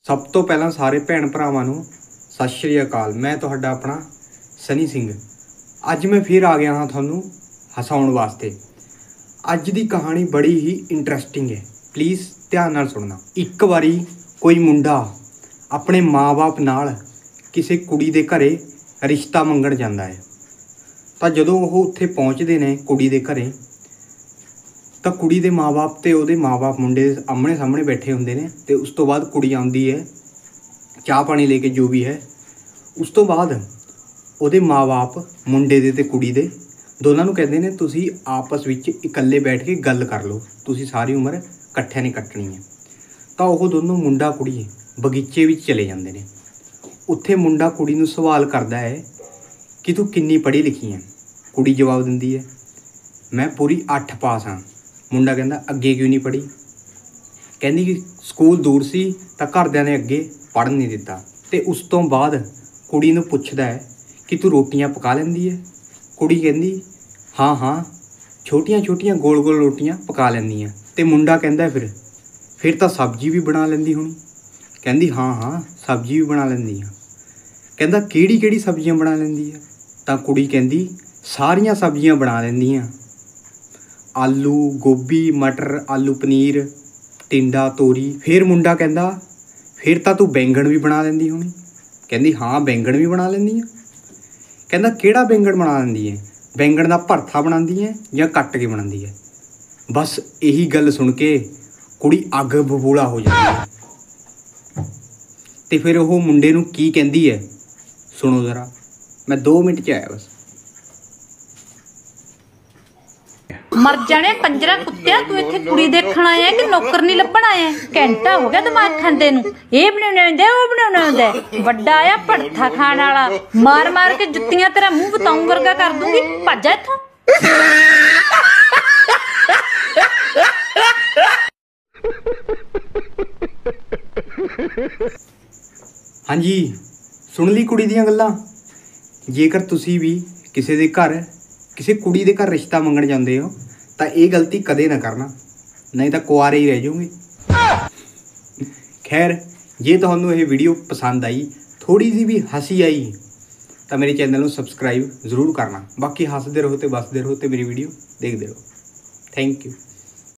सब तो पहला सारे भैन भरावां नूं सत श्री अकाल। मैं तुहाडा अपना सनी सिंह। अज मैं फिर आ गया हाँ तुहानूं हसाउण वास्ते। अज दी कहानी बड़ी ही इंटरस्टिंग है, प्लीज़ ध्यान नाल सुनना। एक बारी कोई मुंडा अपने माँ बाप नाल किसी कुड़ी दे घरे रिश्ता मंगण जांदा है। तो जदों वो उत्थे पहुँचते ने कुड़ी दे घरे, तो कुड़ी दे माँ बाप ते उहदे माँ बाप मुंडे दे आमने सामने बैठे हुंदे ने। ते उस तो बाद कुड़ी आउंदी है चाह पानी लेके, जो भी है। उस तो बाद उहदे माँ बाप मुंडे दे ते कुड़ी दे दोनों नूं कहंदे ने तुसीं आपस विच इकल्ले बैठ के गल कर लो, तुसीं सारी उम्र इकट्ठे नहीं कट्टनी है। तो वो दोनों मुंडा कुड़ी बगीचे विच चले जांदे ने। उत्थे मुंडा कुड़ी नूं सवाल करदा है कि तू किन्नी पढ़ी लिखी है। कुड़ी जवाब दिंदी है मैं पूरी 8 पास हाँ। मुंडा कहंदा अगे क्यों नहीं पढ़ी? कहंदी कि स्कूल दूर सी तां घरदिआं ने अगे पढ़न नहीं दिता। ते उस तो बाद कुड़ी नूं पुछदा है कि तू रोटियां पका लैंदी है? कुड़ी कहंदी हाँ हाँ छोटियां छोटियां गोल गोल रोटियां पका लैंदी हैं। ते मुंडा कहंदा फिर तां सब्जी भी बना लैंदी होनी? कहंदी हाँ हाँ सब्जी भी बना लैंदी हाँ। कहंदा किहड़ी किहड़ी सब्जियां बना लैंदी है? तां कुड़ी कहंदी सारियां सब्जियां बना लैंदी हाँ, आलू गोभी मटर आलू पनीर टिंडा तोरी। फिर मुंडा कहंदा फिर तां तू बैंगन भी बना लैंदी होनी? कहंदी हाँ बैंगन भी बना लैंदी है। कहंदा किहड़ा बैंगन बना लैंदी है? बैंगन दा भरथा बनांदी है या कट के बनांदी है? बस यही गल सुन के कुड़ी अग बबूला हो जाती है। ते फिर वो मुंडे नूं की कहंदी है सुनो जरा, मैं 2 मिनट च आया बस। मर जाने कंजरा कुत्तिया, तू इत्थे कुड़ी देखण आया कि नौकर नहीं लभण आया? घंटा हो गया दिमाग खांदे नूं। ये बनाउणे हुंदे वो बनाउणे हुंदे। वड्डा आया भट्ठा खाण वाला, मार मार के जुत्तियां तेरा मुंह बताऊं वर्गा कर दूंगी। भज जा इत्थों। हाँ जी, सुन ली कुड़ी दियां गल्लां। जेकर तुसी भी किसी दे घर किसी कुड़ी दे घर रिश्ता मंगण जांदे हो तो ये गलती कदे ना करना, नहीं तो कुआरे ही रह जाओगे। खैर जे तुहानूं ये वीडियो पसंद आई, थोड़ी सी भी हसी आई, तो मेरे चैनल को सबसक्राइब जरूर करना। बाकी हसदे रहो तो बसदे रहो तो मेरी वीडियो देखते रहो। Thank you.